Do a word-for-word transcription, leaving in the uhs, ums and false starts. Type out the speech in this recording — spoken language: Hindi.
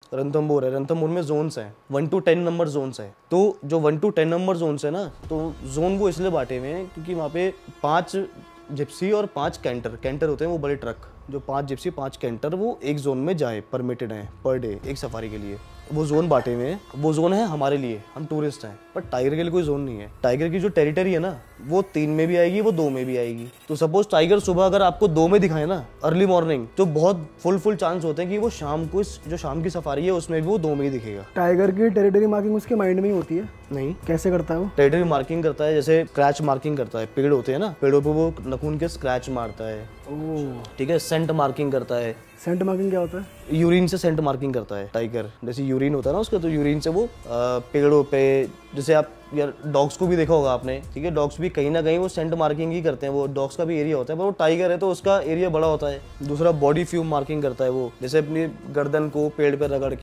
रणथंभौर है, रणथंभौर में जोन्स हैं, one to ten number zones हैं। तो जो one to ten number zones है ना, तो जोन वो इसलिए बांटे हुए हैं क्योंकि वहाँ पे पांच जिप्सी और पांच कैंटर कैंटर होते हैं वो बड़े ट्रक, जो पांच जिप्सी पांच कैंटर वो एक जोन में जाए, परमिटेड हैं पर डे एक सफारी के लिए। वो जोन बांटे हुए हैं, वो जोन है हमारे लिए, हम टूरिस्ट हैं, पर टाइगर के लिए कोई जोन नहीं है। टाइगर की जो टेरिटरी है ना, वो तीन में भी आएगी, वो दो में भी आएगी। तो सपोज टाइगर सुबह अगर आपको दो में दिखाए ना, अर्ली मॉर्निंग, तो बहुत फुल फुल चांस होते हैं कि वो शाम को इस जो शाम की सफारी है उसमें भी वो दो में ही दिखेगा। टाइगर की टेरिटरी मार्किंग उसके माइंड में ही होती है? नहीं। कैसे करता है वो? टेरिटरी मार्किंग करता है, जैसे स्क्रैच मार्किंग करता है, पेड़ होते हैं ना, पेड़ों पे वो नखून के स्क्रैच मारता है। ओह, ठीक है। सेंट मार्किंग करता है। सेंट मार्किंग क्या होता है? यूरिन से सेंट मार्किंग करता है टाइगर, जैसे यूरिन होता है ना उसका, तो यूरिन से वो आ, पेड़ों पे, जैसे आप यार डॉग्स को भी देखा होगा आपने, ठीक है, डॉग्स भी कहीं ना कहीं वो सेंट मार्किंग ही करते हैं, वो डॉग्स का भी एरिया होता है, पर वो टाइगर है तो उसका एरिया बड़ा होता है। दूसरा बॉडी फ्यूम मार्किंग करता है वो, जैसे अपनी गर्दन को पेड़ पे रगड़